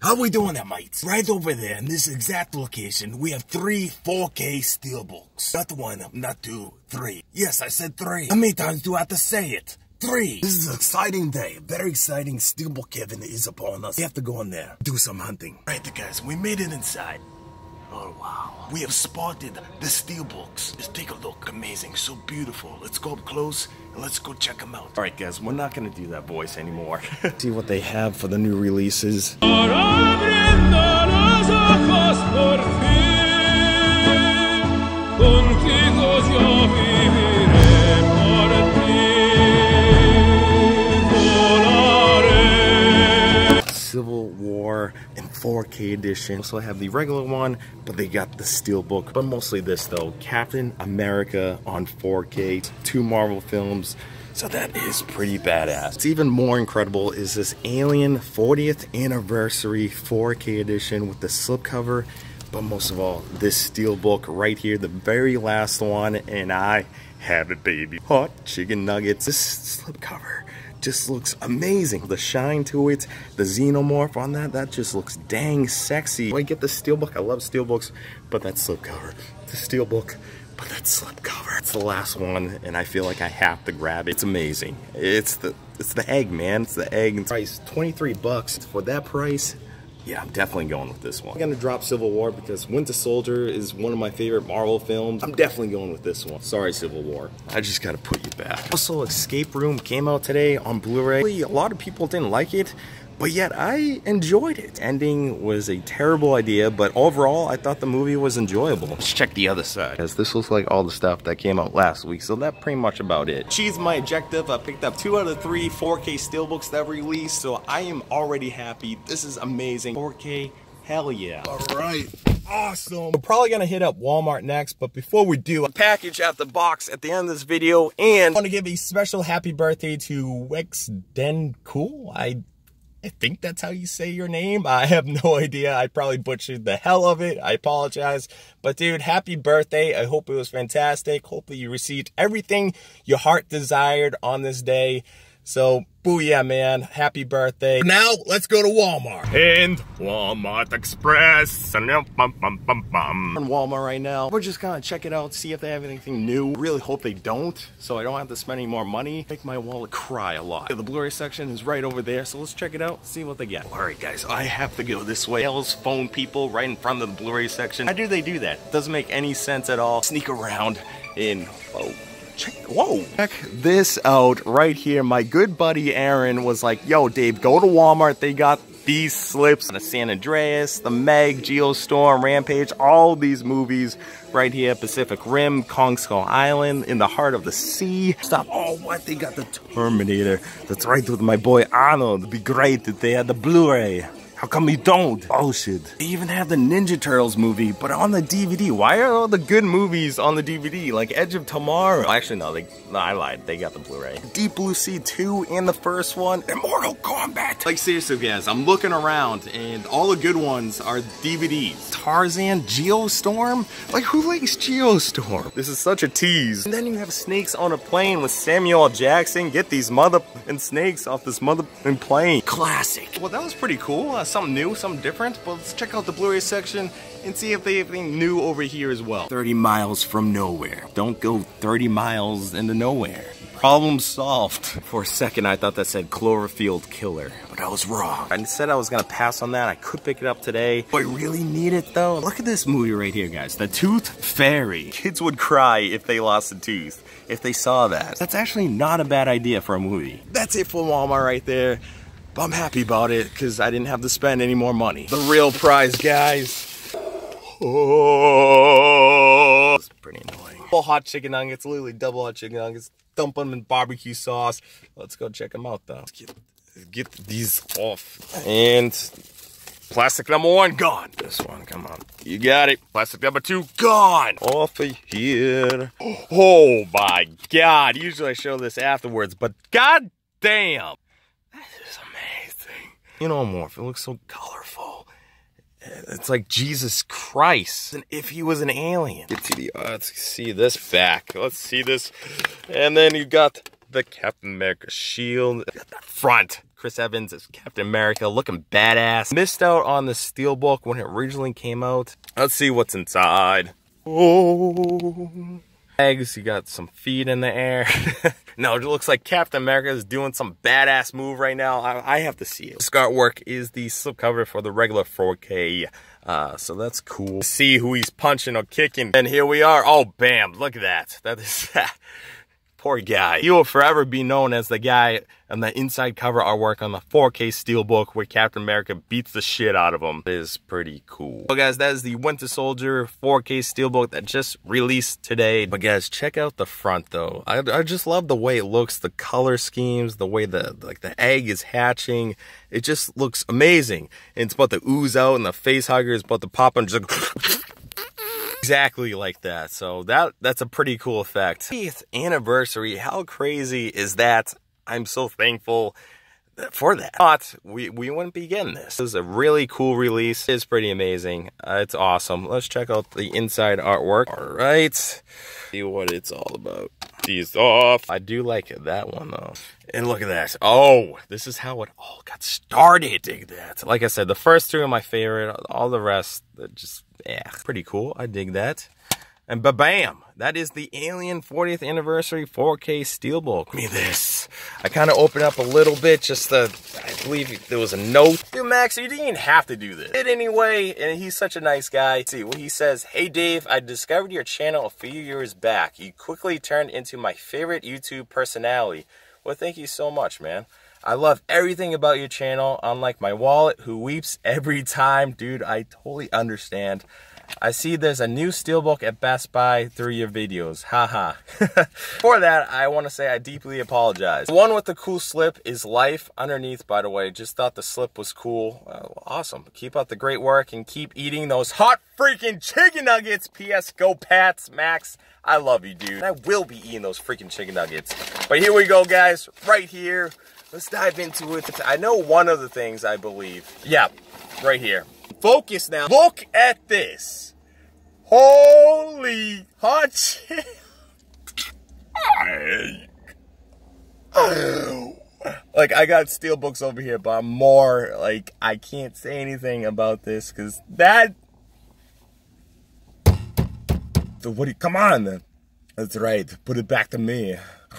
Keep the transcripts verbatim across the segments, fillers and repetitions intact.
How we doing that, mates? Right over there in this exact location, we have three four K steelbooks. Not one, not two, three. Yes, I said three. How many times do I have to say it? Three. This is an exciting day. Very exciting. Steelbook Kevin is upon us. We have to go in there, do some hunting. All right, guys, we made it inside. Oh, wow. We have spotted the steelbooks. Just take a look. Amazing. So beautiful. Let's go up close and let's go check them out. All right, guys, we're not going to do that voice anymore. See what they have for the new releases. Civil War in four K edition. Also, I have the regular one, but they got the steelbook. But mostly this though, Captain America on four K, two Marvel films. So that is pretty badass. What's even more incredible is this Alien fortieth anniversary four K edition with the slipcover. But most of all, this steelbook right here, the very last one, and I have it, baby. Hot chicken nuggets. This slipcover just looks amazing. The shine to it, the xenomorph on that, that just looks dang sexy. I get the steelbook, I love steelbooks, but that slipcover. The steelbook, but that slipcover. It's the last one, and I feel like I have to grab it. It's amazing. It's the it's the egg, man. It's the egg. Price twenty-three bucks for that price. Yeah, I'm definitely going with this one. I'm gonna drop Civil War because Winter Soldier is one of my favorite Marvel films. I'm definitely going with this one. Sorry, Civil War. I just gotta put you back. Also, Escape Room came out today on Blu-ray. A lot of people didn't like it, but yet I enjoyed it. Ending was a terrible idea, but overall, I thought the movie was enjoyable. Let's check the other side. Because this looks like all the stuff that came out last week, so that's pretty much about it. Achieved my objective. I picked up two out of three four K steelbooks that released, so I am already happy. This is amazing. four K, hell yeah. All right. Awesome. We're probably gonna hit up Walmart next, but before we do, a package at the box at the end of this video, and I want to give a special happy birthday to Wex Den Cool. I I think that's how you say your name. I have no idea. I probably butchered the hell of it. I apologize. But dude, happy birthday. I hope it was fantastic. Hopefully you received everything your heart desired on this day. So, booyah, man. Happy birthday. Now, let's go to Walmart. And Walmart Express. On Walmart right now. We're just gonna check it out, see if they have anything new. Really hope they don't, so I don't have to spend any more money. Make my wallet cry a lot. The Blu-ray section is right over there, so let's check it out, see what they get. All right, guys, I have to go this way. Sales phone people right in front of the Blu-ray section. How do they do that? Doesn't make any sense at all. Sneak around in, oh. Check, whoa, check this out right here. My good buddy Aaron was like, yo, Dave, go to Walmart. They got these slips, the San Andreas, the Meg, Geostorm, Rampage, all these movies right here. Pacific Rim, Kong Skull Island, In the Heart of the Sea. Stop. Oh, what? They got the Terminator. That's right, with my boy Arnold. It'd be great if they had the Blu-ray. How come you don't? Oh shit. They even have the Ninja Turtles movie, but on the D V D. Why are all the good movies on the D V D? Like Edge of Tomorrow. Actually, no, they, no I lied. They got the Blu-ray. Deep Blue Sea two and the first one. Immortal Kombat. Like seriously, guys, I'm looking around and all the good ones are D V Ds. Tarzan, Geostorm? Like who likes Geostorm? This is such a tease. And then you have Snakes on a Plane with Samuel L. Jackson. Get these mother and snakes off this mother and plane. Classic. Well, that was pretty cool. Uh, something new, something different, but let's check out the Blu-ray section and see if they have anything new over here as well. thirty miles from nowhere. Don't go thirty miles into nowhere. Problem solved. For a second, I thought that said Cloverfield Killer, but I was wrong. I said I was gonna pass on that. I could pick it up today. Do I really need it though? Look at this movie right here, guys. The Tooth Fairy. Kids would cry if they lost a tooth, if they saw that. That's actually not a bad idea for a movie. That's it for Walmart right there. But I'm happy about it because I didn't have to spend any more money. The real prize, guys. Oh, it's pretty annoying. Double hot chicken nuggets, literally double hot chicken nuggets. Dump them in barbecue sauce. Let's go check them out though. Let's get, get these off. And plastic number one, gone. This one, come on. You got it. Plastic number two, gone. Off of here. Oh my God. Usually I show this afterwards, but god damn. You know, Morph, it looks so colorful. It's like Jesus Christ. And if he was an alien. Get to the, uh, let's see this back. Let's see this. And then you got the Captain America shield. Got that front. Chris Evans as Captain America, looking badass. Missed out on the Steelbook when it originally came out. Let's see what's inside. Oh, eggs. You got some feet in the air. No, it looks like Captain America is doing some badass move right now. I, I have to see it. This artwork is the slipcover for the regular four K. Uh, so that's cool. See who he's punching or kicking. And here we are. Oh, bam. Look at that. That is... Poor guy. He will forever be known as the guy on the inside cover artwork on the four K Steelbook where Captain America beats the shit out of him. It is pretty cool. So guys, that is the Winter Soldier four K Steelbook that just released today. But guys, check out the front though. I, I just love the way it looks, the color schemes, the way the like the egg is hatching. It just looks amazing. And it's about to ooze out and the face hugger is about to pop and just like exactly like that. So that that's a pretty cool effect. eightieth anniversary, how crazy is that? I'm so thankful for that. But we, we wouldn't be getting this. This is a really cool release. It's pretty amazing. Uh, it's awesome. Let's check out the inside artwork. All right. See what it's all about. These off. I do like that one though. And look at that. Oh, this is how it all got started. Dig that. Like I said, the first two are my favorite. All the rest, just, yeah, pretty cool. I dig that. And ba-bam, that is the Alien fortieth Anniversary four K Steelbook. Look at me this. I kind of opened up a little bit, just the, I believe there was a note. Dude, Max, you didn't even have to do this. Did anyway, and he's such a nice guy. Let's see what he says. Hey Dave, I discovered your channel a few years back. You quickly turned into my favorite YouTube personality. Well, thank you so much, man. I love everything about your channel, unlike my wallet, who weeps every time. Dude, I totally understand. I see there's a new Steelbook at Best Buy through your videos. Haha. For that, I want to say I deeply apologize. The one with the cool slip is Life underneath, by the way. Just thought the slip was cool. Uh, awesome. Keep up the great work and keep eating those hot freaking chicken nuggets. P S Go Pats. Max, I love you, dude. I will be eating those freaking chicken nuggets. But here we go, guys. Right here. Let's dive into it. I know one of the things, I believe. Yeah, right here. Focus now. Look at this. Holy hot shit. Like, I got Steelbooks over here, but I'm more, like, I can't say anything about this, because that... So what do you... Come on. That's right. Put it back to me.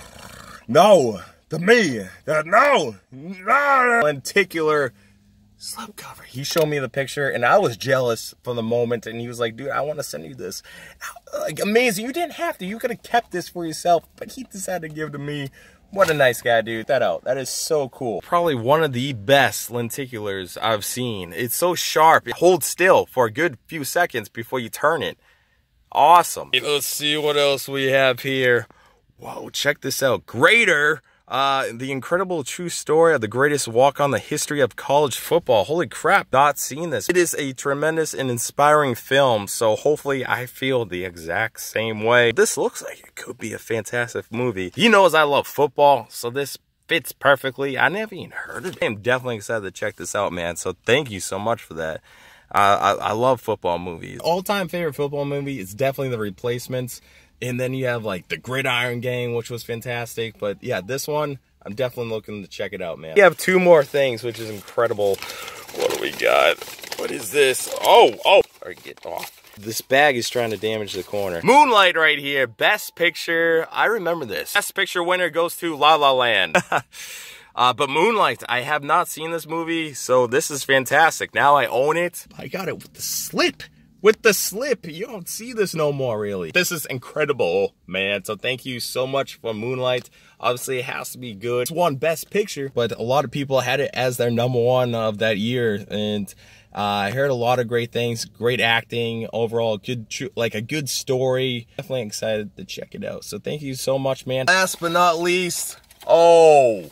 No. To me. No. No. Lenticular... slipcover. He showed me the picture and I was jealous for the moment, and he was like, dude, I want to send you this. Like, amazing. You didn't have to. You could have kept this for yourself, but he decided to give it to me. What a nice guy, dude. That out. That is so cool. Probably one of the best lenticulars I've seen. It's so sharp. It holds still for a good few seconds before you turn it. Awesome. Let's see what else we have here. Whoa, check this out. Greater. Uh, the incredible true story of the greatest walk on the history of college football. Holy crap, not seen this. It is a tremendous and inspiring film, so hopefully I feel the exact same way. This looks like it could be a fantastic movie. He knows I love football, so this fits perfectly. I never even heard of it. I'm definitely excited to check this out, man, so thank you so much for that. Uh, I, I love football movies. All-time favorite football movie is definitely The Replacements. And then you have, like, The Gridiron Gang, which was fantastic. But, yeah, this one, I'm definitely looking to check it out, man. We have two more things, which is incredible. What do we got? What is this? Oh, oh. All right, get off. This bag is trying to damage the corner. Moonlight right here. Best Picture. I remember this. Best Picture winner goes to La La Land. uh, but Moonlight, I have not seen this movie, so this is fantastic. Now I own it. I got it with the slip. With the slip, you don't see this no more, really. This is incredible, man. So thank you so much for Moonlight. Obviously, it has to be good. It's won Best Picture, but a lot of people had it as their number one of that year. And uh, I heard a lot of great things. Great acting, overall, good, like a good story. Definitely excited to check it out. So thank you so much, man. Last but not least, oh,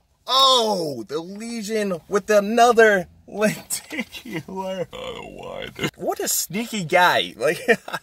oh, the Legion with another lenticular. Oh, why? What a sneaky guy. Like,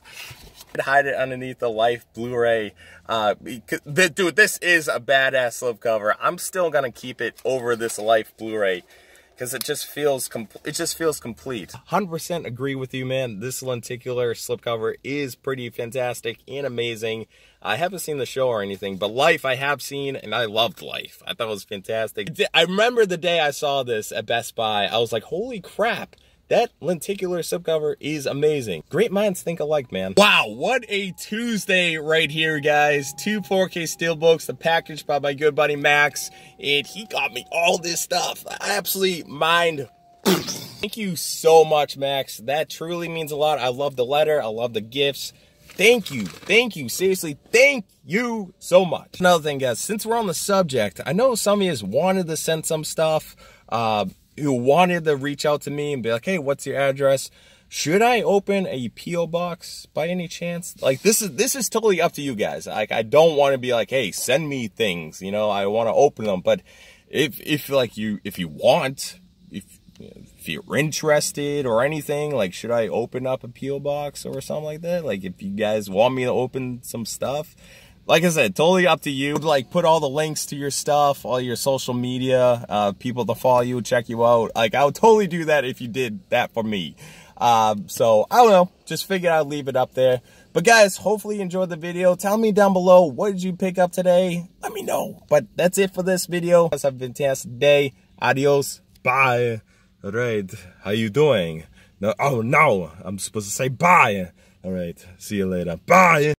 hide it underneath the Life Blu-ray. Uh, dude, this is a badass slipcover. I'm still gonna keep it over this Life Blu-ray because it just feels complete. It just feels complete. one hundred percent agree with you, man. This lenticular slipcover is pretty fantastic and amazing. I haven't seen the show or anything, but Life I have seen, and I loved Life. I thought it was fantastic. I remember the day I saw this at Best Buy, I was like, holy crap. That lenticular slipcover is amazing. Great minds think alike, man. Wow, what a Tuesday right here, guys. Two four K Steelbooks, the package by my good buddy Max, and he got me all this stuff. Absolutely mind. Thank you so much, Max. That truly means a lot. I love the letter. I love the gifts. Thank you. Thank you. Seriously, thank you so much. Another thing, guys, since we're on the subject, I know some of you wanted to send some stuff. Uh, who wanted to reach out to me and be like, hey, what's your address? Should I open a P O box by any chance? Like, this is this is totally up to you guys. Like, I don't want to be like, hey, send me things, you know, I want to open them. But if if like you if you want, if if you're interested or anything, like, should I open up a P O box or something like that? Like, if you guys want me to open some stuff, like I said, totally up to you. Like, put all the links to your stuff, all your social media, uh, people to follow you, check you out. Like, I would totally do that if you did that for me. Um, so, I don't know. Just figured I'd leave it up there. But, guys, hopefully you enjoyed the video. Tell me down below, what did you pick up today? Let me know. But that's it for this video. Have a fantastic day. Adios. Bye. All right. How you doing? No, oh, no. I'm supposed to say bye. All right. See you later. Bye.